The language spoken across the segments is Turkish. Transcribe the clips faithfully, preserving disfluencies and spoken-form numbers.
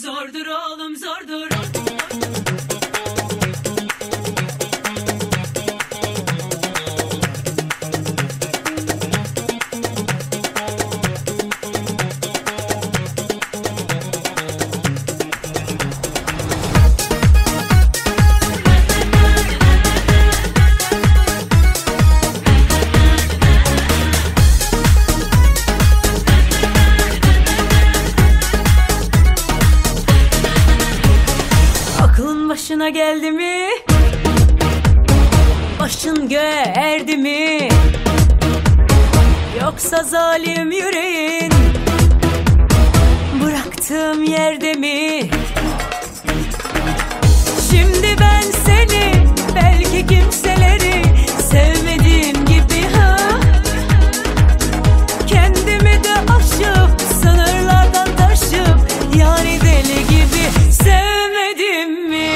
Zordur oğlum zordur. Başına geldi mi? Başın göğe erdi mi? Yoksa zalim yüreğin bıraktığım yerde mi? Şimdi ben seni, belki kimseleri sevmediğim gibi ha, kendimi de aşıp sınırlardan taşıp yani deli gibi sevmedim mi?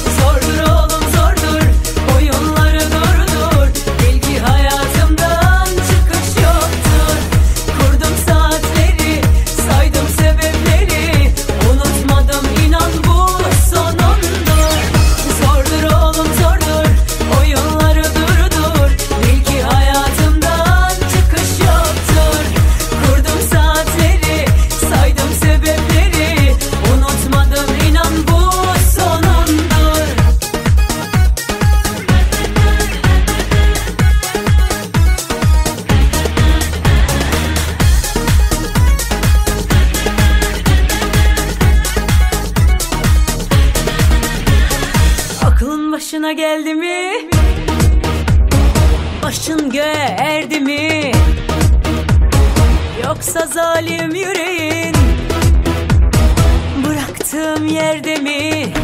Başına geldi mi? Başın göğe erdi mi? Yoksa zalim yüreğin bıraktığım yerde mi?